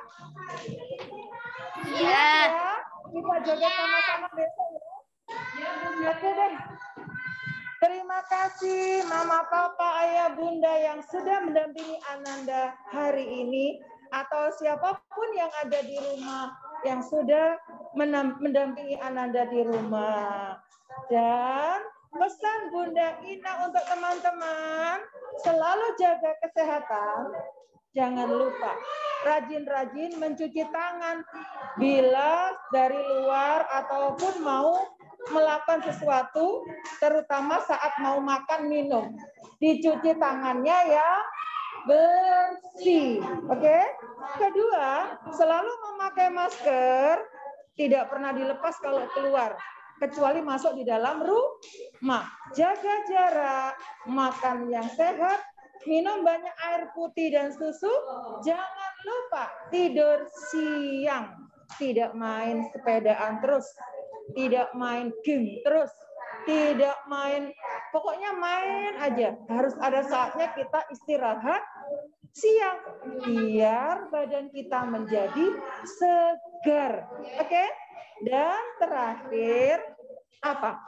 Siap ya? Kita joget sama-sama besok ya. Oke deh. Terima kasih Mama, Papa, Ayah, Bunda yang sudah mendampingi Ananda hari ini, atau siapapun yang ada di rumah yang sudah mendampingi Ananda di rumah. Dan pesan Bunda Ina untuk teman-teman, selalu jaga kesehatan. Jangan lupa rajin-rajin mencuci tangan bila dari luar ataupun mau melakukan sesuatu, terutama saat mau makan minum. Dicuci tangannya ya bersih. Oke? Kedua, selalu memakai masker, tidak pernah dilepas kalau keluar. kecuali masuk di dalam rumah. Jaga jarak, makan yang sehat, minum banyak air putih dan susu. Jangan lupa tidur siang. Tidak main sepedaan terus. Tidak main game terus. Tidak main, pokoknya main aja. Harus ada saatnya kita istirahat siang. Biar badan kita menjadi segar. Oke? Dan terakhir, apa?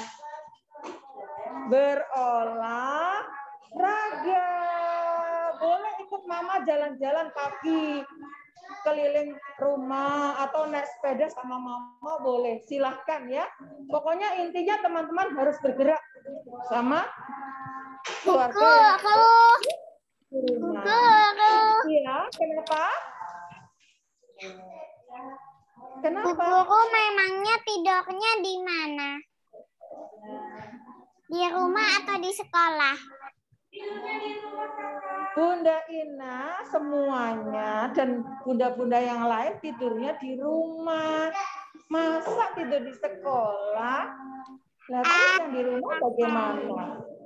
Berolahraga. Boleh ikut mama jalan-jalan kaki keliling rumah atau naik sepeda sama mama boleh. Silahkan ya. Pokoknya intinya teman-teman harus bergerak sama keluarga. Iya, kenapa? Kenapa? Guru memangnya tidurnya di mana? Di rumah atau di sekolah? Bunda Ina semuanya dan bunda-bunda yang lain tidurnya di rumah. Masa tidur di sekolah? Lah terus yang di rumah bagaimana?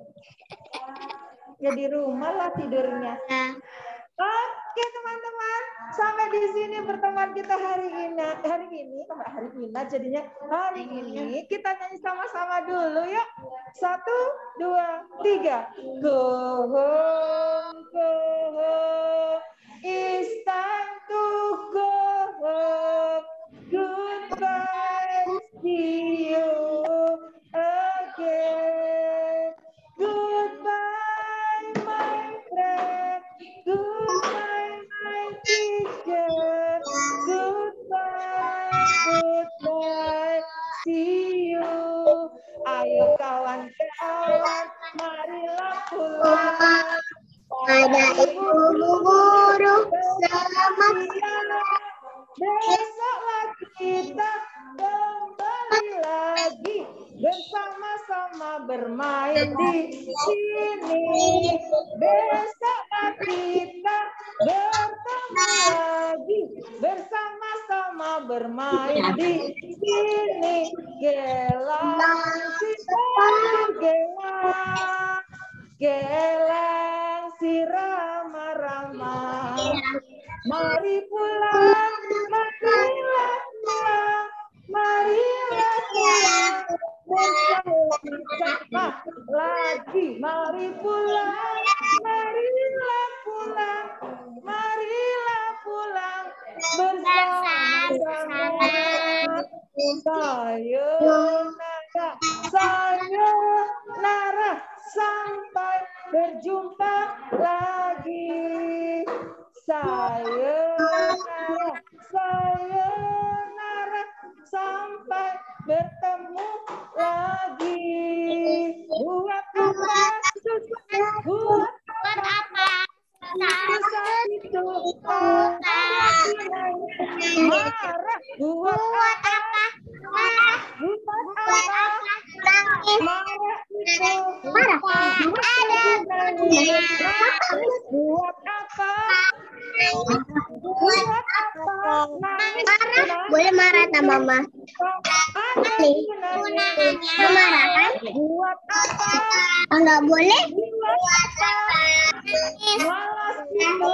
Ya di rumah lah tidurnya. Oke teman-teman, sampai di sini pertemuan kita hari ini. Hari ini, hari ini jadinya hari ini kita nyanyi sama-sama dulu ya. Satu, dua, tiga. Go home, go home. It's time to go home. Goodbye, see you again. Goodbye, my friend. Goodbye, my teacher. Goodbye, goodbye. See you. Ayo kawan-kawan, marilah pulang. Pada ibu guru selamat Besoklah kita kembali lagi bersama-sama bermain di sini. Besoklah kita bertemu lagi bersama-sama bermain di sini. Gelang si gelang, gelang si ramah-ramah. Mari pulang, marilah pulang, marilah pulang, bersama lagi. Mari pulang, marilah pulang, marilah pulang, bersama-sama. Sayonara, sayonara, sampai berjumpa lagi. Sayonara, sayonara, sampai bertemu lagi. Buat apa? Buat apa? Saat itu marah. Buat apa? Marah. Buat Buat apa? apa? Marah itu Marah. Ada gunanya. buat apa? Buat apa? Marah. Boleh marah sama mama. Ada gunanya. Marah kan? Buat apa? Enggak boleh. Buat apa? Malas itu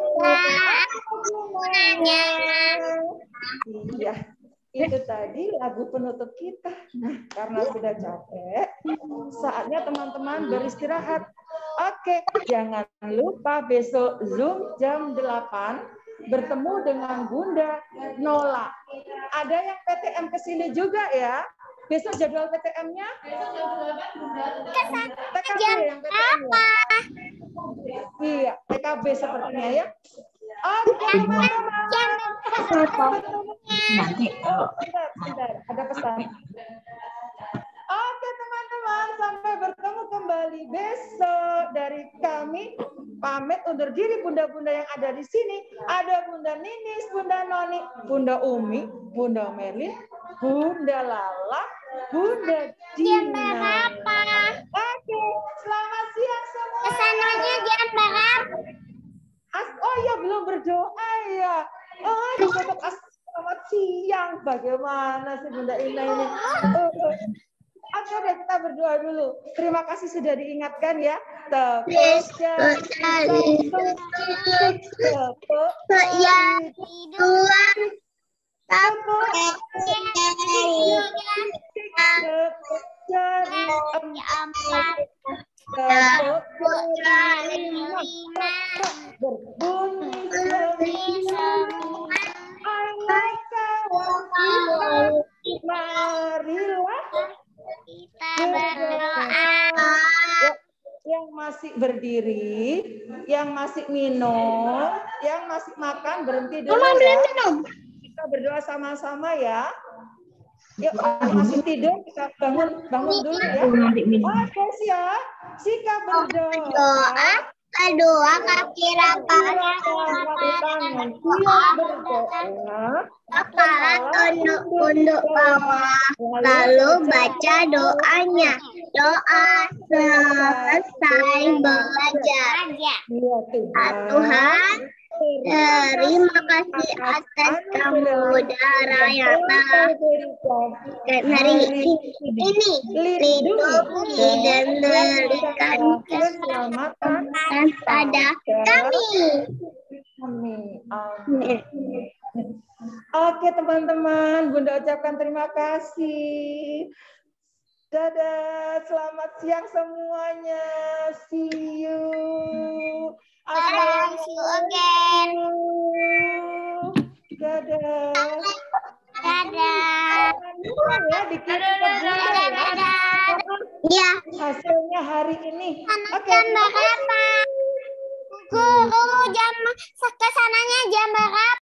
Gunanya. Iya, itu tadi lagu penutup kita. Nah, karena sudah capek, saatnya teman-teman beristirahat. Oke, jangan lupa besok Zoom jam delapan bertemu dengan Bunda Nola. Ada yang P T M ke sini juga ya. Besok jadwal P T M-nya? P K B yang P T M-nya. Iya, P K B sepertinya ya. Oke, teman-teman. Nanti kalau Bentar, bentar, ada pesan. Oke, teman-teman, sampai bertemu kembali besok dari kami. Pamit undur diri bunda-bunda yang ada di sini. Ada Bunda Ninis, Bunda Noni, Bunda Umi, Bunda Merlin, Bunda Lala, Bunda Dina. Oke, selamat siang semua. Kesananya jam berapa? As oh ya belum berdoa ya. Oh, ditutup as selamat siang. siang. Bagaimana sih Bunda Ina ini? Uh, uh. Oke deh, kita berdoa dulu. Terima kasih sudah diingatkan ya. Tepuk jari, tepuk jari, dua, tepuk jari, empat, tepuk jari jari, lima, berbunyi semua. ayo kawan kita, marilah Kita berdoa. yang masih berdiri, yang masih minum, yang masih makan berhenti dulu ya. Kita berdoa sama-sama ya. Yuk, yang masih tidur kita bangun bangun dulu ya. Oke siap. Sikap berdoa. Doa, kedua kaki rapat, Tangan siap berdoa. kepala tunduk-tunduk bawah, lalu baca doanya. Doa selesai belajar. Ya Ah, Tuhan, terima kasih atas kemudahan yang telah berikan hari ini. Lindungi dan berikan keselamatan pada kami. Amin. Amin. Oke teman-teman, Bunda ucapkan terima kasih. Dadah, selamat siang semuanya. See you. Bye, see you again. Dadah. Dadah. Ya, dikirim ke Bunda ya. Ya, Hasilnya hari ini. Oke. jam berapa? Guru jam kesananya jam berapa?